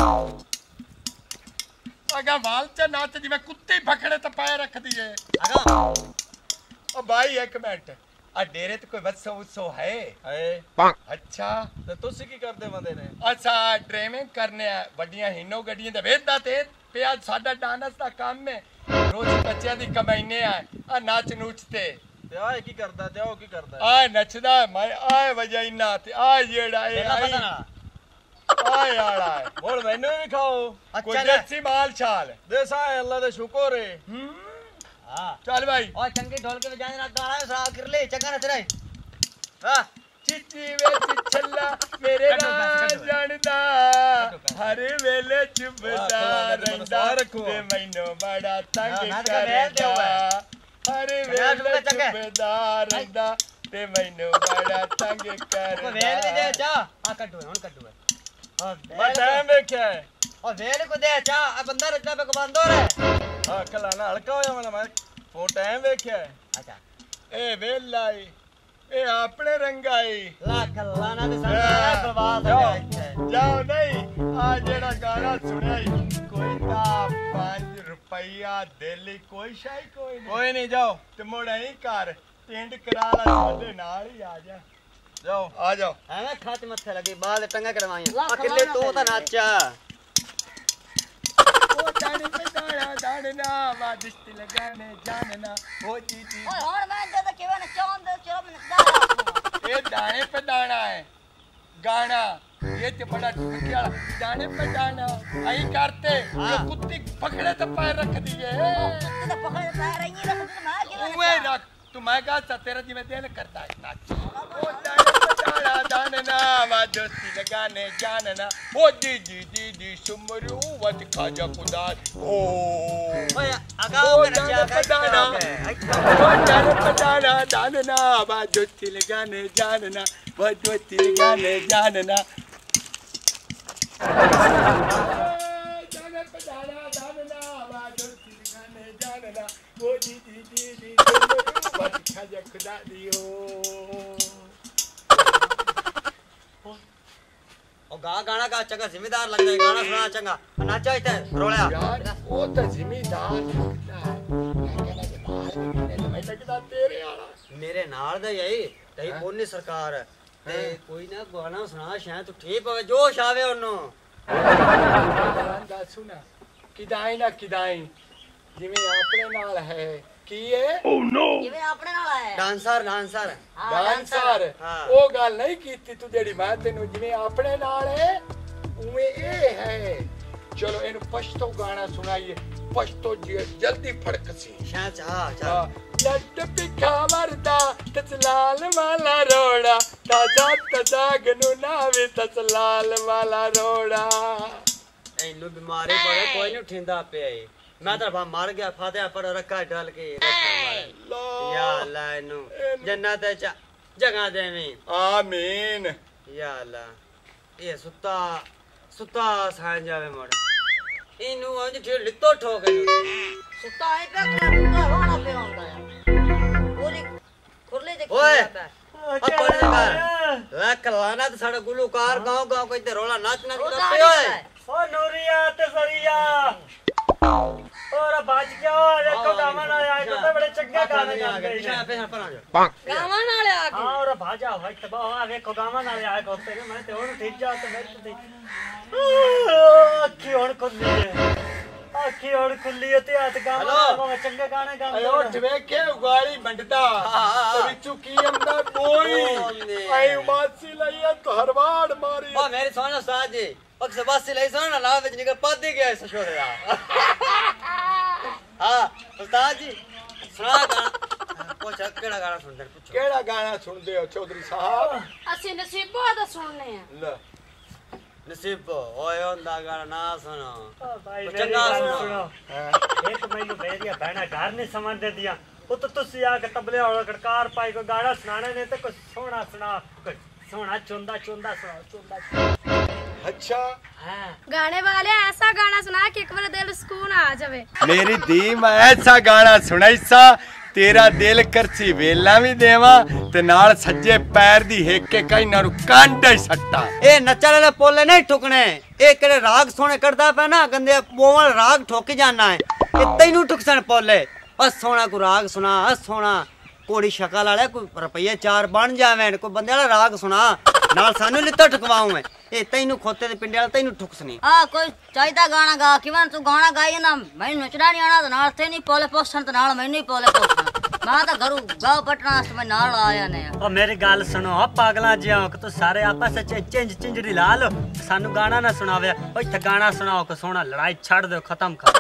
अगा वाल च नाच जिवें कुत्ते फकड़े ते पैर रख दिए। अगा ओ भाई एक मिनट आ डेरे ते कोई वत्सो उत्सव है? अच्छा ते तुसी की करदे बंदे ने? अच्छा ड्राइविंग करने वड्डियां हिनो गड्डियां ते वेदा ते पिया साडा डांस दा काम है रोज बच्चों दी कमाईने आ नाच नूचते ते आ की करदा ते ओ की करदा? आ नचदा मैं आ वजाइना ते आ जेड़ा है आ यारा बोल मैनू भी खाओ। कोई देसी माल छाल देसा है अल्लाह दे शुक्र है। हां चल भाई और चंगी ढोल के बजाने ना गाना सा कर ले चंगा नच रहे। हां चिट्टी विच छल्ला मेरे राज जानदा हर वेले चुभदा रहिंदा ते मैनू बड़ा तंग करदा हर वेले चुभदा रहिंदा ते मैनू बड़ा तंग करदा। वेल भी दे चा आ कटू हुन कटू मैं टाइम देखया है और वेल को दे चा आ बंदा रचना पे कमांदो रे। हां कलाना हल्का होया मैं फोन टाइम देखया है। अच्छा ए वेलाई ए अपने रंगाई लाख लाना ते सारा बर्बाद हो गया। जाओ नहीं आ जेड़ा गाना सुनाई कोई दा 5 रुपया दिल्ली कोई शाई कोई नहीं जाओ ते मोड़ा ही कर टेंड करा ला साडे नाल ही आ जा जाओ आ जाओ है खात मथे लगी बाल टंगा करवाई अकेले तू ता नाचा ओ डाने पे डाना वादिष्ट लगाने जानना ओ जी ओए हुन मैं जद केवे ने चौंद चलो मैं दा ये दाने पे दाना है गाना ये तो बड़ा ठुकिया दाने पे दाना आई करते ये कुत्ते पकड़े तो पैर रख दिए कुत्ते तो पकड़े पैर नहीं रख तो मैं केवे ओए रख तू मैं कहा तेरा जी में दिल करता है नाच ओ दाने पे दाना वादिष्ट लगाने जानना ओ जी सुमरू वत खाजा खुदार ओ ओए अगाओ के नचा दानना बाजोती लगाने जानना बाजोती लगाने जानना दानना बाजोती लगाने जानना वो जी बात खाजा खुदा दियो ओ गाना का चंगा जिम्मेदार लग जाए गाना सुना चंगा नाचा इते रोला यार वो तो जिम्मेदार लगता है मैं लगदा तेरे आला मेरे नाल दा यही तई कोनी सरकार ते कोई ना गाना सुना शायद तू ठीक होवे जोश आवे ओनो गाना सुना किदाई जिਵੇਂ ਆਪਣੇ ਨਾਲ ਹੈ ਕੀ ਹੈ ਓ ਨੋ केवे अपने नाल है डांसर डांसर ਉਹ ਗੱਲ ਨਹੀਂ ਕੀਤੀ ਤੂੰ ਜਿਹੜੀ ਮੈਂ ਤੈਨੂੰ ਜਿਵੇਂ ਆਪਣੇ ਨਾਲ ਹੈ ਉਵੇਂ ਇਹ ਹੈ ਚਲੋ ਇਹਨੂੰ ਪਸ਼ਤੋ ਗਾਣਾ ਸੁਣਾਈਏ ਪਸ਼ਤੋ ਜਲਦੀ ਫੜਕ ਸੀ शायद हां ਲੱਟ ਪਿੱਖਾ ਵਰਦਾ ਤਸਲਾਲ ਵਾਲਾ ਰੋੜਾ ਤਾਜ਼ਾ ਗਨੂ ਨਾਵੇ ਤਸਲਾਲ ਵਾਲਾ ਰੋੜਾ एनु बीमारी पड़े कोई नहीं उठिंदा पे आई मैं तो मर गया फातिहा पर रखा डाल के या अल्लाह एनु जन्नत जगह देवी आमीन या अल्लाह ये सुता सां जावे मोड़ इनु अंज ठे लितो ठोक सुता है पे कुत्ता वाला पे होंदा है पूरी खुरले जे ओए अपन कर लाख लाना तो साडा गुलूकार गांव कोई ते रोला नाच करदा पे ओए ओ नूरिया ते सरिया और बाज क्या हो देखो गावन वाले आए तो बड़े चंगे गाने गाते हैं पे पर आ जा गावन वाले आ हां और भाजा भाई तबा आ देखो गावन वाले आए होते हैं मैं ते और ठीक जा तो मेरे तो अखी और खुली है अखी और खुली है ते हाथ गावन वाले चंगे गाने गाते अयो ठवेखे उगाली बंडदा ते विचू की अंदा कोई आई मासी लई तो हरवाड़ मारी ओ मेरी सोना उस्ताद जी पक्ष बासी लई सुन ना लाव विच निकल पादी गया इस छोरे दा हां उस्ताद जी सुना गाना पूछ केड़ा गाना सुनदे पूछो केड़ा गाना सुनदे हो चौधरी साहब ਅਸੀਂ ਨਸੀਬਾ ਦਾ ਸੁਣਨੇ ਆ ले नसीब ओए ओंदा गाना ना सुनो भाई चंगा सुनो एक मैनू मेरी बहना घर नहीं समझ दे दिया वो तो तुसी आके तबले और गड़कार पाई को गाना सुनाने ने तो कुछ सोना सुना कुछ सोना चुंदा सुना अच्छा गाने वाले ऐसा गाना सुना कि एक बार दिल सुकून आ जावे मेरी दी मैं ऐसा गाना सुनाईसा तेरा दिल करसी वेला भी देवा ते नाल सज्जे पैर दी हेक के कई नारू कांडा ही सट्टा। ए नच्चण वाले पोले नहीं ठुकने, ए केड़े राग सोने करदा पे ना गंदे बोवल राग ठोकी जाना है। ए तैनू ठुकसन पोले सोना को राग सुना सोना कोड़ी शक्ल वाले कोई रुपये 4 बन जावे कोई बंदे वाला राग सुना नाल सानू लित्तो ठुकवाऊं मैं। ए तैनू खोते दे पिंडे वाला तैनू ठुकसनी कोई चाहिदा गाना गा किवन तू गाना गाई ना मैं नचना नहीं आना तो नाल ते नहीं पोले पोसन तो नाल मैनू ही पोले पोसन मैं तो घरू गाँव पटना से मैं नाल आया ने। ओ मेरी गल सुनो पागला जिया कि तू सारे आपस चिंज चिंजड़ी ला लो सानू गाना ना सुनावे ओ इत्थे गाना सुनाओ कि सोना लड़ाई छड़ दो खत्म कर।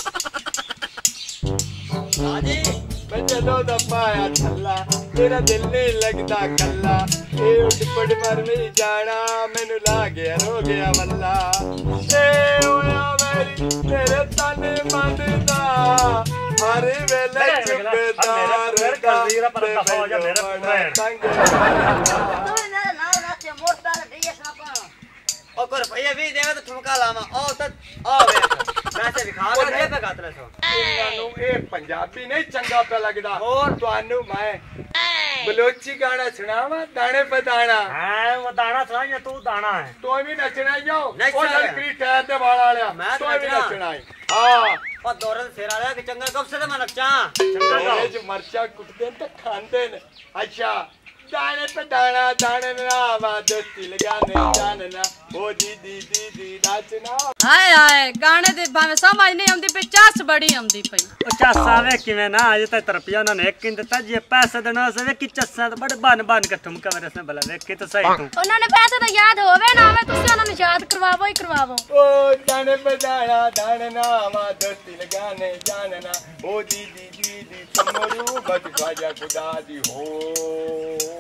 राजी मैं जदों दा पाया थल्ला तेरा दिल नहीं लगदा कल्ला ए उठ पड़ मर नहीं जाना मैनू ला गया रो गया वल्ला ए होया मेरी तेरे ताने मंदा हर वेले चुपदार का मेरा पर हो जा मेरा तू मेरे नाल नाचे मोटा डीएस ना पा ओ कोई रुपये भी देवे तो ठुमका लावा ओ तो आ वे पैसे दिखा के पे गातरे सो इन्हां ए पंजाबी नहीं चंगा पे लगदा और तुहानू मैं बलोची गाना सुनावा दाने पे दाना। हां वो दाना सुना या तू दाना है तो भी नचना जाओ नचना ओ लड़की टायर दे वाल वाला मैं तो भी नचना। नचना है हां ओ दौरन फेरा ले कि चंगा कब से मैं नचा चंगा गाओ जो मरचा कुटते तो खांदे ने। अच्छा दाने पे दाना दाने नावा दोस्ती लगाने जानना ओ दी दी दी दी नाचना। हाय हाय गाने दे भाਵੇਂ समझ नहीं आਉਂਦੀ ਪਈ ਚੱਸ ਬੜੀ ਆਉਂਦੀ ਪਈ। ओ चस्सा वे किवें ना अजे तक रुपया उन्होंने एक ही दिता जे पैसे देना से वे कि चस्सा तो बड़े बन के ठुमका मेरे से भला वे कि तो सही तू ਉਹਨਾਂ ਨੇ ਪੈਸੇ ਤਾਂ ਯਾਦ ਹੋਵੇ ਨਾ ਹੋਵੇ ਤੁਸੀਂ ਉਹਨਾਂ ਨੂੰ ਯਾਦ ਕਰਵਾਵੋ ਹੀ ਕਰਵਾਵੋ। ओ दाने पे दाना दाने नावा दोस्ती लगाने जानना ओ दी दी दी दी समरू बच खाजा खुदा दी हो।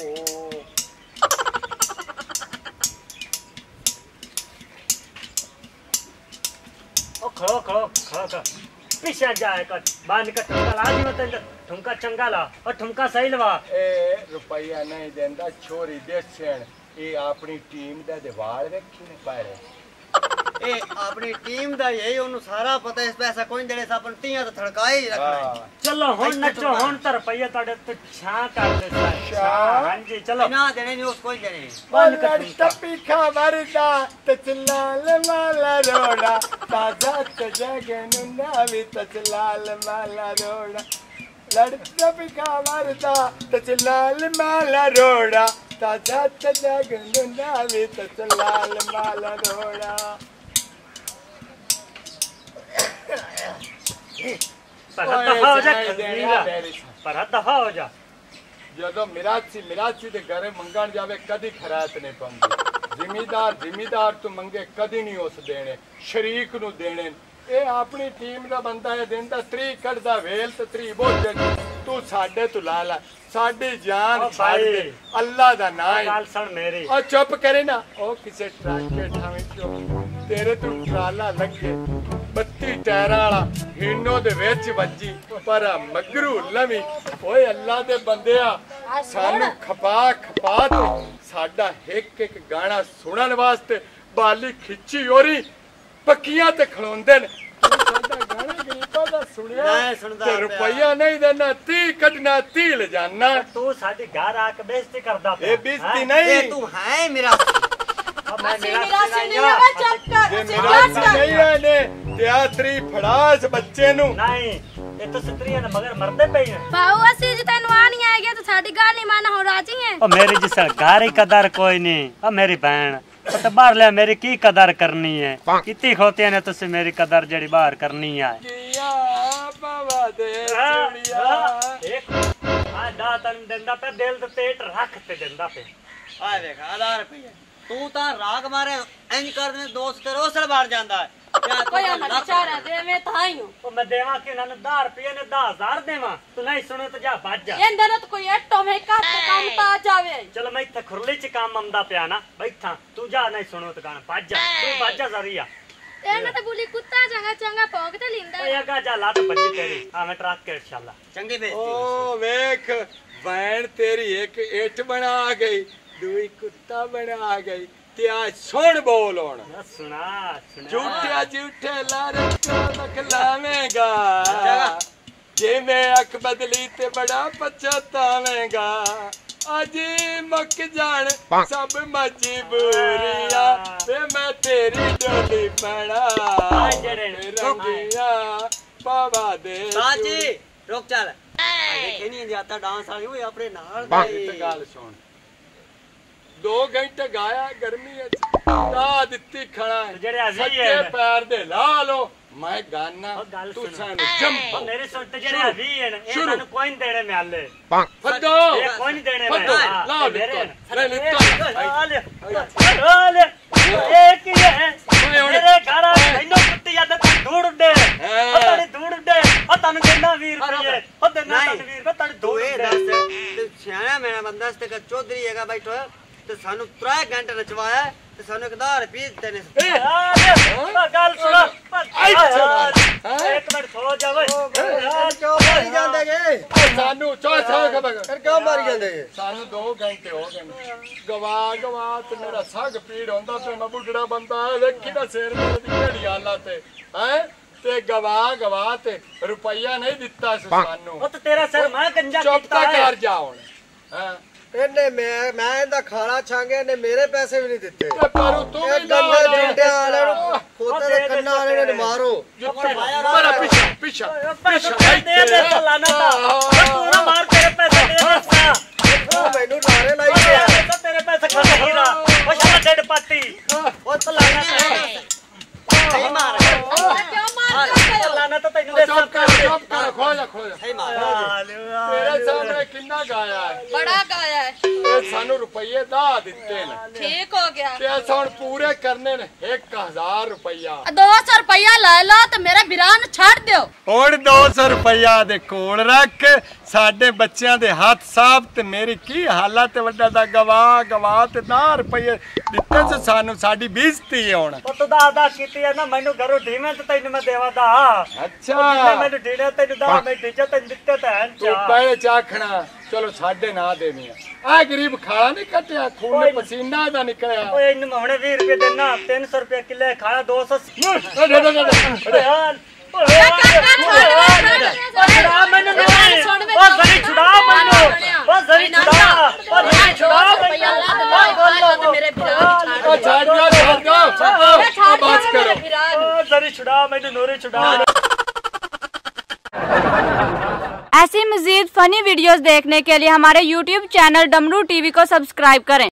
ओ खड़ो खड़ो खड़ो कर पीछे जाए कर बांध कर ठुमका ला दी मत ठुमका चंगा ला और ठुमका सही लवा। ए रुपया नहीं देंदा छोरी देसन ये अपनी टीम दा दीवार रखी ने पारे ए अपनी टीम दा यही ओनु सारा पता इस पैसा कोई देने सा अपन तियां तो थड़काई रखना। चलो हुन नचो हुन तो रुपया तोड़े तो छा कर दे हां जी चलो ना देने नहीं उसको ही देने बल्लर टप्पी खा मरदा तचलाल माला रोड़ा ताजा तजगन नावी तचलाल माला रोड़ा लड़ टप्पी खा मरदा तचलाल माला रोड़ा ताजा तजगन नावी तचलाल माला रोड़ा। पर दफा हो जा ਜਦੋਂ ਮਿਰਾਸੀ ਦੇ ਘਰੇ ਮੰਗਣ ਜਾਵੇ ਕਦੀ ਖਰਾਤ ਨਹੀਂ ਪਾਉਂਦੀ। ਜ਼ਿਮੀਦਾਰ ਤੋਂ ਮੰਗੇ ਕਦੀ ਨਹੀਂ ਉਸ ਦੇਣੇ ਸ਼ਰੀਕ ਨੂੰ ਦੇਣੇ। ਇਹ ਆਪਣੀ ਟੀਮ ਦਾ ਬੰਦਾ ਹੈ ਦਿੰਦਾ ਤਰੀ ਕੱਢਦਾ ਵੇਲ ਤੇ ਤਰੀ ਬੋਝਣ ਤੂੰ ਸਾਡੇ ਤੋਂ ਲਾ ਲਾ ਸਾਡੀ ਜਾਨ ਛੱਡ ਦੇ ਅੱਲਾ ਦਾ ਨਾਂ ਹੈ। ਗੱਲ ਸੁਣ ਮੇਰੀ ਉਹ ਚੁੱਪ ਕਰੇ ਨਾ ਉਹ ਕਿਸੇ ਟਰੱਕ ਕੇ ਠਾਵੇਂ ਚੋ ਤੇਰੇ ਤੋਂ ਟਰਾਲਾ ਲੱਗੇ 32 ਟਾਇਰਾਂ ਵਾਲਾ ਹੀਨੋ ਦੇ ਵਿੱਚ ਵੱਜੀ ਪਰ ਮਗਰੂ ਲਵੀ ਓਏ ਅੱਲਾ ਦੇ ਬੰਦਿਆ ਸਾਨੂੰ ਖਪਾ ਤੇ ਸਾਡਾ ਇੱਕ ਗਾਣਾ ਸੁਣਨ ਵਾਸਤੇ ਬਾਲੀ ਖਿੱਚੀ ਹੋਰੀ ਪੱਕੀਆਂ ਤੇ ਖਲੋਂਦੇ ਨੇ। ਸਾਡਾ ਗਾਣਾ ਗਰੀਬਾਂ ਦਾ ਸੁਣਿਆ ਨਹੀਂ ਸੁਣਦਾ ਤੇ ਰੁਪਈਆ ਨਹੀਂ ਦੇਣਾ 30 ਕੱਢਣਾ 30 ਲੈ ਜਾਣਾ। तू साडी घर आके बेइज्जती करदा ਇਹ ਬੇਇੱਜ਼ਤੀ नहीं ए तू है मेरा ਜੇ ਮਿਰਾਸੀ ਨਹੀਂ ਹੈ ਨੇ ਤਿਆਤਰੀ ਫੜਾਸ ਬੱਚੇ ਨੂੰ नहीं ये तो स्त्रियां ने मगर मरदे पे हैं। ਬਾਉ ਅਸੀਂ ਜੇ ਤੈਨੂੰ ਆ ਨਹੀਂ ਆ ਗਿਆ ਤਾਂ ਸਾਡੀ ਗੱਲ ਨਹੀਂ ਮੰਨ ਹੋ ਰਾਜੀ ਹੈ। ओ मेरी जिस घर ही कदर कोई नहीं ओ मेरी बहन तो बाहर ले मेरी की कदर करनी है कितनी खोतियां ने तुसी मेरी कदर जड़ी बाहर करनी है। ਕੀਆ ਬਾਵਾ ਦੇ ਚੁੜੀਆ एक आ दा तन देंदा पे दिल ते पेट रख ते देंदा पे आ देख 1000 रुपये तू ता राग मारे इंज कर दे दोस्त तेरे ओसर बाहर जांदा है क्या ਕੋਈ ਨਾ ਵਿਚਾਰਾ ਦੇ ਮੈਂ ਤਾਂ ਹੀ ਹੂੰ ओ मैं देवा कि ना 10 रुपये ने 10000 देवा तू नहीं सुने तो जा भज जा। ਇਹਦੇ ਨਾਲ ਕੋਈ ਐਟੋ ਮੇ ਕੱਟ ਕੰਮ ਤਾਂ ਆ ਜਾਵੇ। चलो मैं इत्थे खुरली च काम आंदा पिया ना बैठा तू जा नहीं सुनो तो गाना भज जा तू भज जा जरिया ਇਹਨਾਂ ਤੇ ਬੁਲੀ ਕੁੱਤਾ ਚੰਗਾ ਭੌਂਕ ਤੇ ਲਿੰਦਾ। ओए अगा जा ला तो भज तेरी आ मैं ट्रक के इंशाल्लाह चंगी बेइज्जती ओ ਵੇਖ ਵੈਣ ਤੇਰੀ ਇੱਕ ਇੱਟ ਬਣਾ ਗਈ ਦੂਈ ਕੁੱਤਾ ਬਣਾ ਗਈ ਤੇ ਆ ਸੁਣ ਬੋਲ ਹੁਣ सुना ਝੂਠਿਆ ਝੂਠੇ ਲਾਰੇ ਕੋ ਲਖਲਾਵੇਂਗਾ जिवें अख बदली ते बड़ा पछतावेगा अजी मक जान सब मजबूरिया ते मैं तेरी डोली बना रंगिया पावा दे साजी रुक चल देखे नहीं जाता डांस वाली हुई अपने नाल गल सुन 2 घंटे गाया गर्मी दा दित्ती खड़ा सच्चे पैर दे ला लो मैं गाना तू सानू जंप मेरे सुनते जेड़े अभी हैं इन्हां कोई नहीं देने म्याले फदो ये कोई नहीं देने फदो ला मेरे ले एक ही है मेरे घर इनो कुत्ती याद दूड़ उड़े पता नहीं दूड़ उड़े पता नहीं देना 20 रुपए ओ देना 20 रुपए पता नहीं दूड़ ए दस सियाना मेरा बंदा ते चौधरी हैगा बैठो ते सानू 3 घंटे नचवाया ते सानू 1000 रुपए देने गल सुनो एक मिनट सो जा वे क्यों मारी जांदे गे सानू चौथा खबर क्यों मारी जांदे गे सानू 2 घंटे हो गए गवा ते मेरा सग पीड़ होंदा ते मैं बुढ़ड़ा बंदा देखी ना सिर मेरी ढेड़ी आला ते हैं ते गवा ते रुपया नहीं दिता सानू ओ तो तेरा सर मैं गंजा चुप कर जा हुन हैं ਇਹਨੇ ਮੈਂ ਇਹਦਾ ਖਾਣਾ ਛਾਂਗਿਆ ਨੇ ਮੇਰੇ ਪੈਸੇ ਵੀ ਨਹੀਂ ਦਿੱਤੇ ਪਰ ਤੂੰ ਵੀ ਗੰਦੇ ਜੁੰਡੇ ਵਾਲੇ ਨੂੰ ਖੋਤੇ ਦੇ ਕੰਨਾਂ ਵਾਲੇ ਨੂੰ ਮਾਰੋ ਬੜਾ ਪਿੱਛਾ दे लाना था तू ना मार तेरे पैसे दे देता ਉਹ ਮੈਨੂੰ ਲਾਰੇ ਲਾਈ ਗਿਆ तो तेरे पैसे खाता ही रहा ओ शाला डेढ़ पाती ओ तो लाना सही मार लाना तो तेनू दे चुप कर खो जा सही मार तेरे सामने कितना गाया है बड़ा गाया है ये सानू रुपये दा दिते ने ठीक हो गया ते अस हुन पूरे करने ने 1000 रुपया 200 रुपया ले लो तो मेरा बिरान छाड़ दो ਹੁਣ 200 ਰੁਪਇਆ ਦੇ ਕੋਲ ਰੱਖ ਸਾਡੇ ਬੱਚਿਆਂ ਦੇ ਹੱਥ ਸਾਫ ਤੇ ਮੇਰੀ ਕੀ ਹਾਲਤ ਵੱਡਾ ਦਾ ਗਵਾ ਤੇ 10 ਰੁਪਏ ਦਿੱਤੇ ਤੇ ਸਾਨੂੰ ਸਾਡੀ ਬੇਇੱਜ਼ਤੀ ਹੈ ਹੁਣ ਉਹ ਤੂੰ ਦਾ ਕੀਤੀ ਹੈ ਨਾ ਮੈਨੂੰ ਘਰੋਂ ਢੀਵੇਂ ਤੇ ਤੈਨੂੰ ਮੈਂ ਦੇਵਾ ਦਾ ਅੱਛਾ ਮੈਨੂੰ ਢੀੜਾ ਤੈਨੂੰ ਦਾ ਮੈਂ ਢੀਚਾ ਤੈਨੂੰ ਦਿੱਤੇ ਤਾਂ ਹੈ ਤੂੰ ਪਹਿਲੇ ਚਾਖਣਾ ਚਲੋ ਸਾਡੇ ਨਾ ਦੇਣੀ ਆ ਗਰੀਬ ਖਾਲਾ ਨਹੀਂ ਕੱਟਿਆ ਖੂਨ ਪਸੀਨਾ ਦਾ ਨਿਕਲਿਆ ਓਏ ਇਹਨੂੰ ਹੁਣੇ 20 ਰੁਪਏ ਦੇਣਾ 300 ਰੁਪਏ ਕਿੱਲੇ ਖਾਇਆ 200 ਯਾਰ ਮੈਨੂੰ ਨਹੀਂ ਬਸ ਜ਼ਰੀ ਛੁਡਾ ਮੈਨੂੰ ਬਸ ਜ਼ਰੀ ਛੁਡਾ मेरे बिरान ਛੱਡ ਦਿਓ ਬਾਤ ਕਰੋ ਜ਼ਰੀ ਛੁਡਾ ਮੈਨੂੰ ਨੂਰੇ ਛੁਡਾ ऐसी मज़ीद फनी वीडियोस देखने के लिए हमारे YouTube चैनल डमरू टीवी को सब्सक्राइब करें।